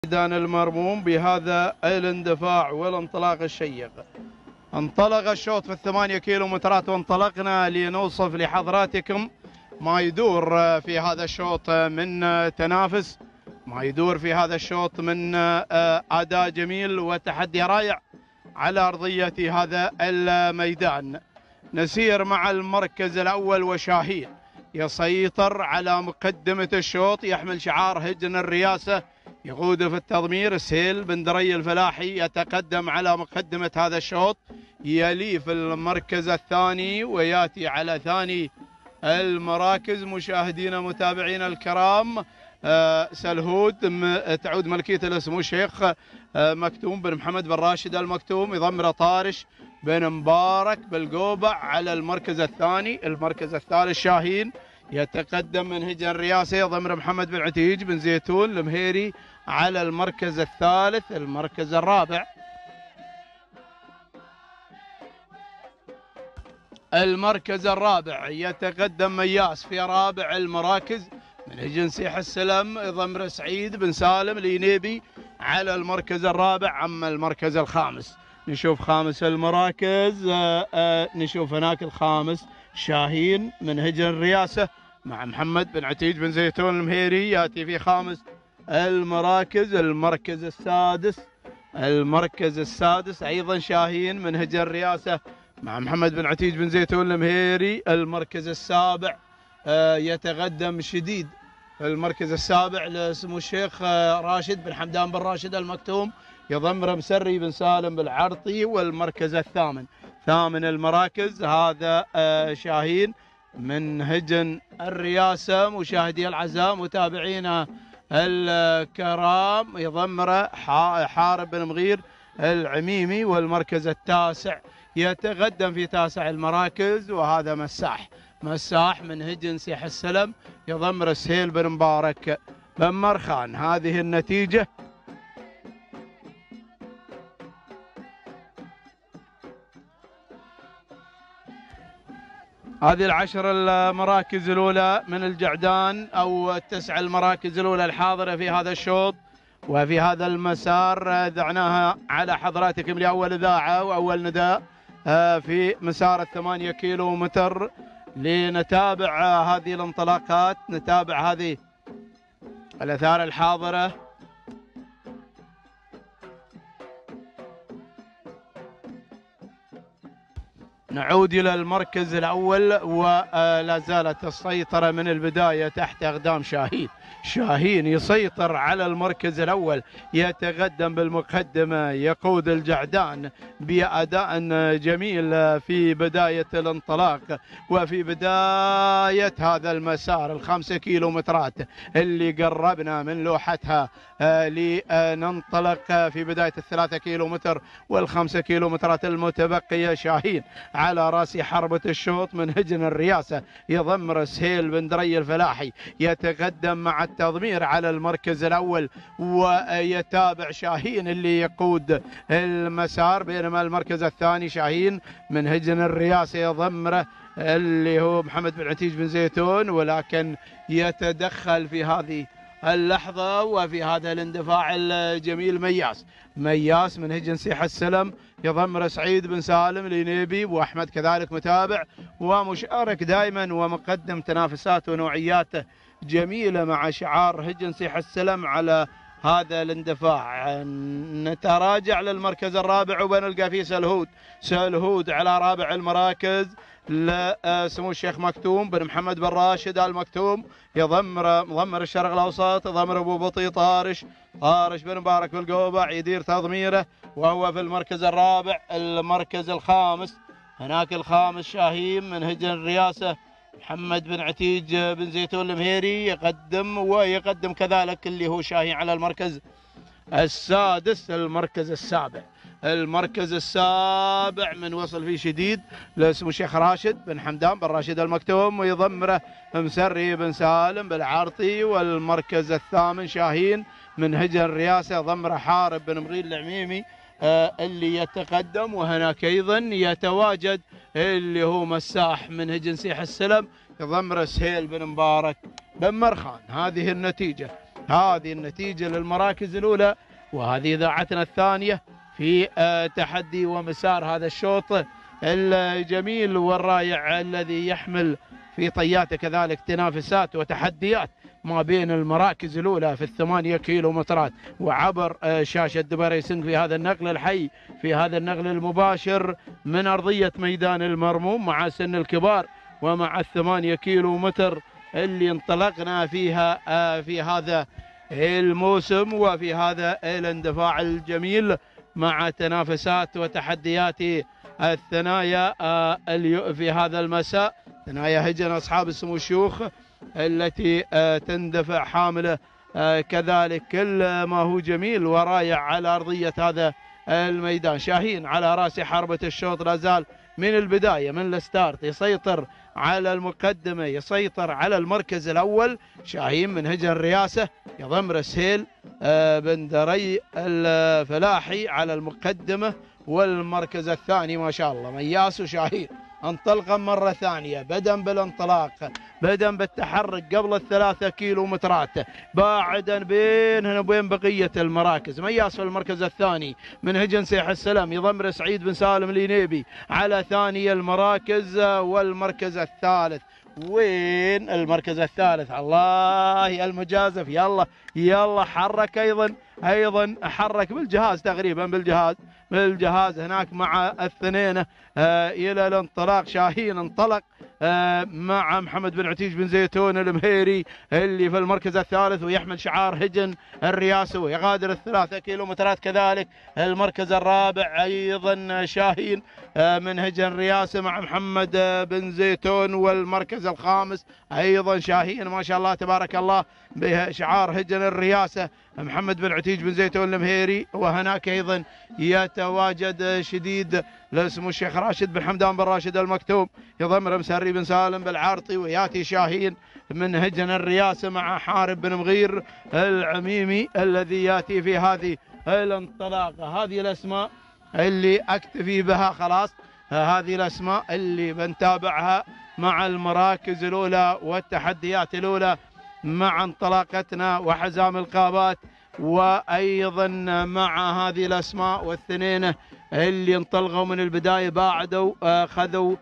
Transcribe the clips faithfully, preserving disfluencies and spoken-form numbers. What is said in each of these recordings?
الميدان المرموم بهذا الاندفاع والانطلاق الشيق. انطلق الشوط في الثمانية كيلومترات وانطلقنا لنوصف لحضراتكم ما يدور في هذا الشوط من تنافس، ما يدور في هذا الشوط من أداء جميل وتحدي رائع على أرضية هذا الميدان. نسير مع المركز الأول وشاهين يسيطر على مقدمة الشوط، يحمل شعار هجن الرياسة، يقود في التضمير سهيل بن دري الفلاحي، يتقدم على مقدمة هذا الشوط، يلي في المركز الثاني وياتي على ثاني المراكز مشاهدينا متابعينا الكرام آه سلهود تعود ملكية الاسم الشيخ آه مكتوم بن محمد بن راشد المكتوم، يضمر طارش بن مبارك بالقوبع على المركز الثاني. المركز الثالث شاهين يتقدم من هجن الرياسة، يضمر محمد بن عتيج بن زيتون المهيري على المركز الثالث. المركز الرابع المركز الرابع يتقدم مياس في رابع المراكز من هجن سيح السلم، يضمر سعيد بن سالم الينيبي على المركز الرابع. أما المركز الخامس نشوف خامس المراكز آآ آآ نشوف هناك الخامس شاهين من هجن الرياسة مع محمد بن عتيج بن زيتون المهيري ياتي في خامس المراكز. المركز السادس المركز السادس أيضا شاهين من هجن الرياسة مع محمد بن عتيج بن زيتون المهيري. المركز السابع يتقدم شديد المركز السابع لسمو الشيخ راشد بن حمدان بن راشد المكتوم، يضمر مسري بن سالم بالعرطي. والمركز الثامن ثامن المراكز هذا شاهين من هجن الرياسة مشاهدي الأعزاء متابعينا الكرام، يضمر حارب بن مغير العميمي. والمركز التاسع يتقدم في تاسع المراكز وهذا مساح مساح من هجن سيح السلم، يضمر سهيل بن مبارك بن مرخان. هذه النتيجة هذه العشر المراكز الأولى من الجعدان أو التسع المراكز الأولى الحاضرة في هذا الشوط وفي هذا المسار ذعناها على حضراتكم لأول إذاعة وأول نداء في مسار الثمانية كيلو متر لنتابع هذه الانطلاقات، نتابع هذه الأثار الحاضرة. نعود إلى المركز الأول ولا زالت السيطرة من البداية تحت أقدام شاهين. شاهين يسيطر على المركز الأول، يتقدم بالمقدمة، يقود الجعدان بأداء جميل في بداية الانطلاق وفي بداية هذا المسار الخمسة كيلومترات اللي قربنا من لوحتها لننطلق في بداية الثلاثة كيلومتر والخمسة كيلومترات المتبقية. شاهين على رأس حربة الشوط من هجن الرياسة، يضمر سهيل بن دري الفلاحي، يتقدم مع التضمير على المركز الأول ويتابع شاهين اللي يقود المسار، بينما المركز الثاني شاهين من هجن الرياسة يضمره اللي هو محمد بن عتيج بن زيتون، ولكن يتدخل في هذه اللحظة وفي هذا الاندفاع الجميل مياس مياس من هجن سيح السلم، يضمر سعيد بن سالم الينيبي وأحمد كذلك متابع ومشارك دائما ومقدم تنافسات ونوعيات جميلة مع شعار هجن سيح السلم على هذا الاندفاع. نتراجع للمركز الرابع وبنلقى فيه سلهود سلهود على رابع المراكز لسمو الشيخ مكتوم بن محمد بن راشد المكتوم، يضمر مضمر الشرق الاوسط، يضمر ابو بطي طارش طارش بن مبارك بالقوبع يدير تضميره وهو في المركز الرابع. المركز الخامس هناك الخامس شاهين من هجن الرياسة محمد بن عتيج بن زيتون المهيري، يقدم ويقدم كذلك اللي هو شاهين على المركز السادس. المركز السابع المركز السابع من وصل فيه شديد لاسمه الشيخ راشد بن حمدان بن راشد المكتوم ويضمره مسري بن سالم بالعرطي. والمركز الثامن شاهين من هجن الرياسة، يضمره حارب بن مغير العميمي آه اللي يتقدم. وهناك ايضا يتواجد اللي هو مساح من هجن سيح السلم، يضمره سهيل بن مبارك بن مرخان. هذه النتيجة هذه النتيجة للمراكز الأولى، وهذه إذاعتنا الثانية في تحدي ومسار هذا الشوط الجميل والرائع الذي يحمل في طياته كذلك تنافسات وتحديات ما بين المراكز الأولى في الثمانية كيلو مترات وعبر شاشة دبي ريسنج في هذا النقل الحي، في هذا النقل المباشر من أرضية ميدان المرموم مع سن الكبار ومع الثمانية كيلو متر اللي انطلقنا فيها في هذا الموسم وفي هذا الاندفاع الجميل مع تنافسات وتحديات الثنايا في هذا المساء، ثنايا هجن أصحاب السمو الشيوخ التي تندفع حاملة كذلك كل ما هو جميل ورائع على أرضية هذا الميدان. شاهين على رأس حربة الشوط لا زال من البداية من الستارت يسيطر على المقدمة، يسيطر على المركز الأول. شاهين من هجن الرياسة يضم رسهيل بن دري الفلاحي على المقدمة والمركز الثاني ما شاء الله مياس وشاهين انطلقا مرة ثانية، بدأ بالانطلاق، بدأ بالتحرك قبل الثلاثة كيلو مترات، باعدا بينهن وبين بقية المراكز. مياس في المركز الثاني من هجن سيح السلام يضم سعيد بن سالم الينيبي على ثاني المراكز، والمركز الثالث وين المركز الثالث؟ الله المجازف، يلا يلا حرك ايضا ايضا حرك بالجهاز تقريبا بالجهاز بالجهاز هناك مع الثنين آه الى الانطلاق. شاهين انطلق آه مع محمد بن عتيج بن زيتون المهيري اللي في المركز الثالث ويحمل شعار هجن الرياسة ويغادر الثلاثة كيلومترات كذلك. المركز الرابع ايضا شاهين آه من هجن الرياسة مع محمد آه بن زيتون، والمركز الخامس ايضا شاهين ما شاء الله تبارك الله بشعار هجن الرياسة محمد بن عتيج بن زيتون المهيري. وهناك ايضا يتواجد شديد لاسمه الشيخ راشد بن حمدان بن راشد المكتوم يضم مسري بن سالم بالعارطي، وياتي شاهين من هجن الرياسة مع حارب بن مغير العميمي الذي ياتي في هذه الانطلاقة. هذه الاسماء اللي اكتفي بها خلاص، هذه الاسماء اللي بنتابعها مع المراكز الاولى والتحديات الاولى مع انطلاقتنا وحزام القابات، وايضا مع هذه الاسماء والثنين اللي انطلقوا من البدايه باعدوا خذوا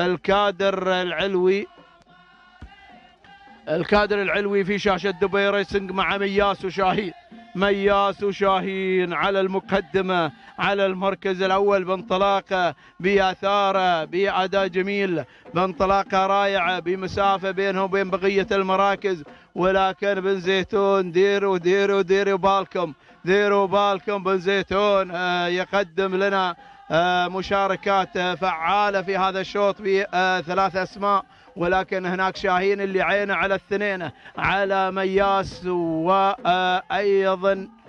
الكادر العلوي الكادر العلوي في شاشه دبي ريسنج مع مياس وشاهين. مياس وشاهين على المقدمه على المركز الاول بانطلاقه باثاره باداء جميل بانطلاقه رائعه بمسافه بينهم وبين بقيه المراكز، ولكن بن زيتون ديروا ديروا ديروا بالكم ديروا بالكم بن زيتون يقدم لنا مشاركات فعاله في هذا الشوط بثلاث اسماء، ولكن هناك شاهين اللي عينه على الثنين على مياس وايضا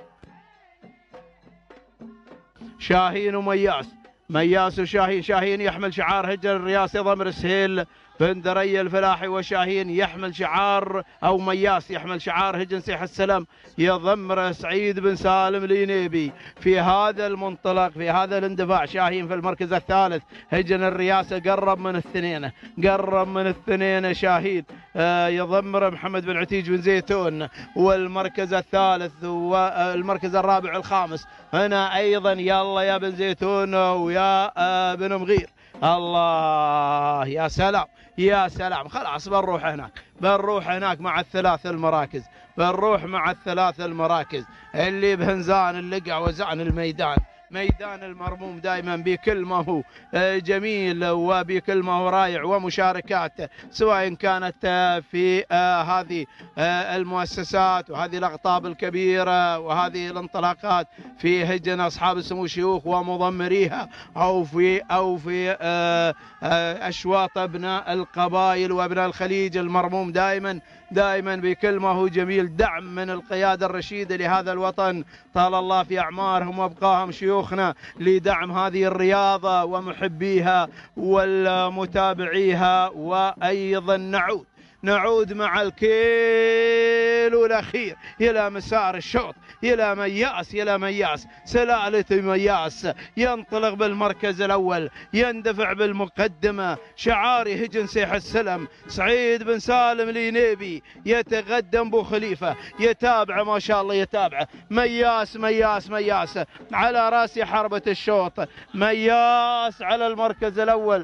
شاهين ومياس. مياس وشاهين، شاهين يحمل شعار هجر الرياسة ضمر سهيل بن دري الفلاحي، وشاهين يحمل شعار او مياس يحمل شعار هجن سيح السلام يضمر سعيد بن سالم الينيبي. في هذا المنطلق في هذا الاندفاع شاهين في المركز الثالث، هجن الرياسة قرب من الثنين قرب من الثنين شاهين آه يضمر محمد بن عتيج بن زيتون، والمركز الثالث والمركز الرابع الخامس هنا ايضا يلا يا بن زيتون ويا آه بن مغير. الله يا سلام يا سلام، خلاص بنروح هناك بنروح هناك مع الثلاث المراكز بنروح مع الثلاث المراكز اللي بهنزان اللقع وزعن الميدان. ميدان المرموم دائما بكل ما هو جميل وبكل ما هو رائع ومشاركات سواء كانت في هذه المؤسسات وهذه الأقطاب الكبيرة وهذه الانطلاقات في هجن أصحاب السمو الشيوخ ومضمريها، أو في أو في أشواط أبناء القبائل وأبناء الخليج. المرموم دائما دائما بكل ما هو جميل دعم من القيادة الرشيدة لهذا الوطن، طال الله في أعمارهم وأبقاهم شيوخنا لدعم هذه الرياضة ومحبيها والمتابعيها. وأيضا نعود نعود مع الكيلو الأخير إلى مسار الشوط، إلى مياس، إلى مياس، سلالة مياس ينطلق بالمركز الأول، يندفع بالمقدمة، شعاري هجن سيح السلم، سعيد بن سالم الينيبي يتقدم بو خليفة، يتابع ما شاء الله يتابعه، مياس مياس مياس على راس حربة الشوط، مياس على المركز الأول،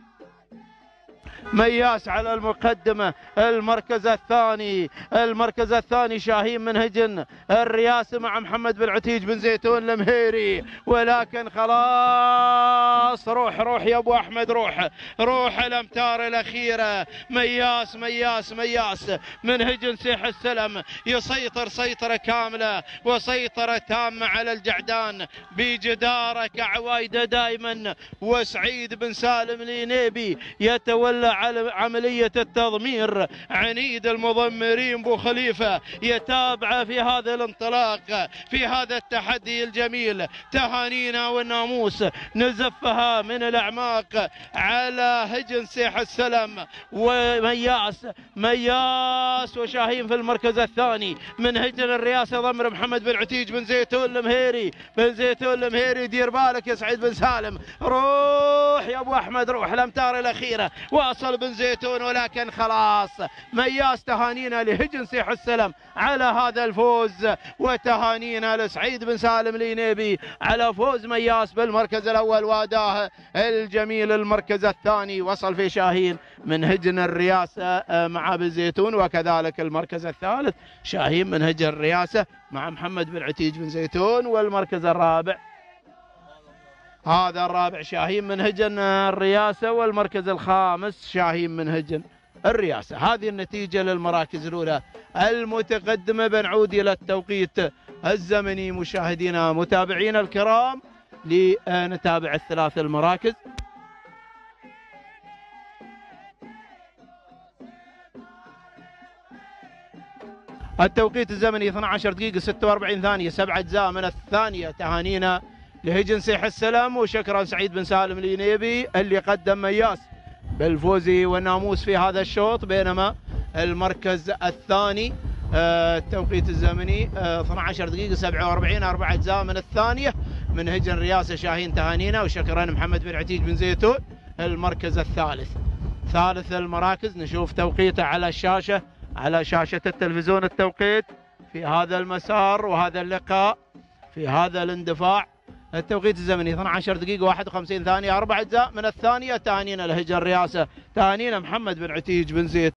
مياس على المقدمة. المركز الثاني، المركز الثاني شاهين من هجن الرياسة مع محمد بن عتيج بن زيتون المهيري، ولكن خلاص روح روح يا ابو احمد، روح روح الامتار الاخيرة. مياس مياس مياس من هجن سيح السلم يسيطر سيطرة كاملة وسيطرة تامة على الجعدان بجدارة كعوايده دائما، وسعيد بن سالم الينيبي يتولى على عملية التضمير. عنيد المضمرين بو خليفة يتابع في هذا الانطلاق، في هذا التحدي الجميل. تهانينا والناموس نزفها من الأعماق على هجن سيح السلم ومياس. مياس وشاهين في المركز الثاني من هجن الرياسة ضمر محمد بن عتيج بن زيتون المهيري، بن زيتون المهيري دير بالك يا سعيد بن سالم، روح يا ابو احمد روح. الامتار الاخيره واصل بن زيتون، ولكن خلاص مياس. تهانينا لهجن سيح السلم على هذا الفوز، وتهانينا لسعيد بن سالم الينيبي على فوز مياس بالمركز الاول واداه الجميل. المركز الثاني وصل في شاهين من هجن الرياسه مع بن زيتون، وكذلك المركز الثالث شاهين من هجن الرياسه مع محمد بن عتيج بن زيتون. والمركز الرابع هذا الرابع شاهين من هجن الرياسة، والمركز الخامس شاهين من هجن الرياسة. هذه النتيجة للمراكز الأولى المتقدمة. بنعود إلى التوقيت الزمني مشاهدينا متابعينا الكرام لنتابع الثلاث المراكز. التوقيت الزمني اثنتي عشرة دقيقة ستة وأربعين ثانية، سبع أجزاء من الثانية. تهانينا لهجن سيح السلم، وشكرا سعيد بن سالم الينيبي اللي قدم مياس بالفوز والناموس في هذا الشوط. بينما المركز الثاني التوقيت الزمني اثنتي عشرة دقيقة سبعة وأربعين، أربع أجزاء من الثانية من هجن رياسة شاهين. تهانينا وشكرا محمد بن عتيج بن زيتون. المركز الثالث، ثالث المراكز نشوف توقيته على الشاشة، على شاشة التلفزيون التوقيت في هذا المسار وهذا اللقاء في هذا الاندفاع. التوقيت الزمني اثنتي عشرة دقيقة واحد وخمسين ثانية، أربع أجزاء من الثانية. تهانينا لهجن الرياسة، تهانينا محمد بن عتيج بن زيد.